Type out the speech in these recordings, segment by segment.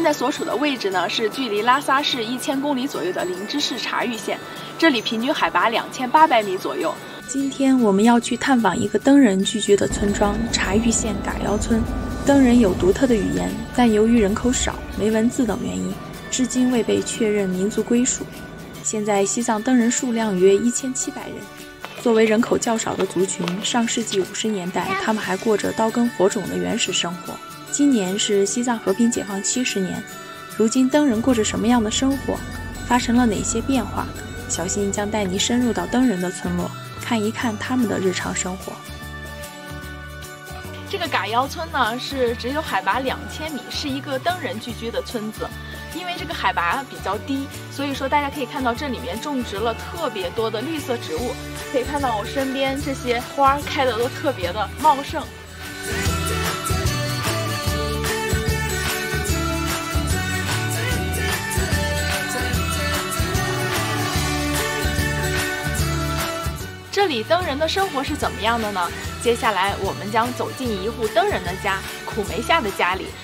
现在所处的位置呢，是距离拉萨市1000公里左右的林芝市察隅县，这里平均海拔2800米左右。今天我们要去探访一个登人聚居的村庄——察隅县嘎腰村。登人有独特的语言，但由于人口少、没文字等原因，至今未被确认民族归属。现在西藏登人数量约1700人。作为人口较少的族群，上世纪50年代，他们还过着刀耕火种的原始生活。今年是西藏和平解放70年，如今登人过着什么样的生活？发生了哪些变化？小新将带你深入到登人的村落，看一看他们的日常生活。这个嘎腰村呢，是只有海拔2000米，是一个登人聚居的村子。因为这个海拔比较低，所以说大家可以看到这里面种植了特别多的绿色植物。可以看到我身边这些花开的都特别的茂盛。这里登人的生活是怎么样的呢？接下来我们将走进一户登人的家——苦梅夏的家里。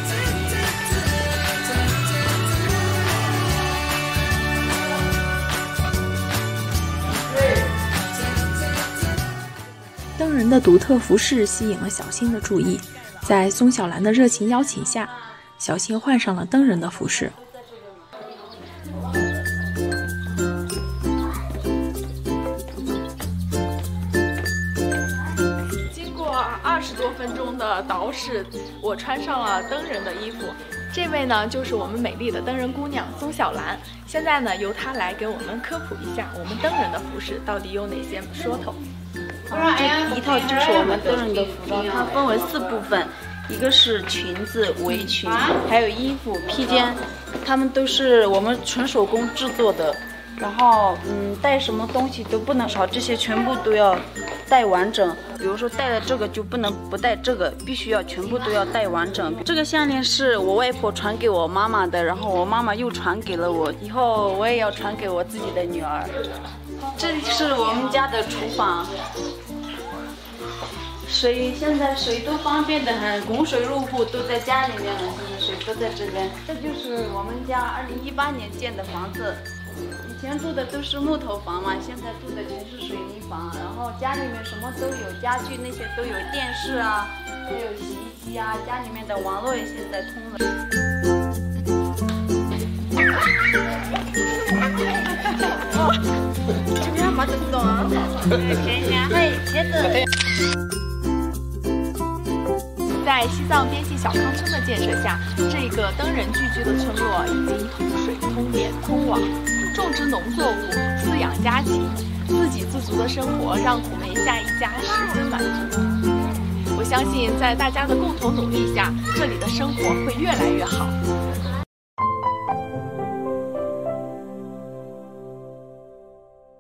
登人的独特服饰吸引了小新的注意，在松小兰的热情邀请下，小新换上了登人的服饰。经过20多分钟的捯饬，我穿上了登人的衣服。这位呢，就是我们美丽的登人姑娘松小兰。现在呢，由她来给我们科普一下我们登人的服饰到底有哪些说头。 这一套就是我们登人的服装，它分为4部分，一个是裙子、围裙，还有衣服、披肩，它们都是我们纯手工制作的。然后，带什么东西都不能少，这些全部都要带完整。比如说带了这个就不能不带这个，必须要全部都要带完整。这个项链是我外婆传给我妈妈的，然后我妈妈又传给了我，以后我也要传给我自己的女儿。这里是我们家的厨房。现在水都方便的很，供水入户都在家里面了，现在水都在这边。这就是我们家2018年建的房子，以前住的都是木头房嘛，现在住的全是水泥房。然后家里面什么都有，家具那些都有，电视啊，还有洗衣机啊，家里面的网络也现在通了。这边没得动啊，嘿，接着。在西藏边境小康村的建设下，这个登人聚居的村落已经通水、通电、通网，种植农作物，饲养家禽，自给自足的生活让苦梅夏一家十分满足。我相信，在大家的共同努力下，这里的生活会越来越好。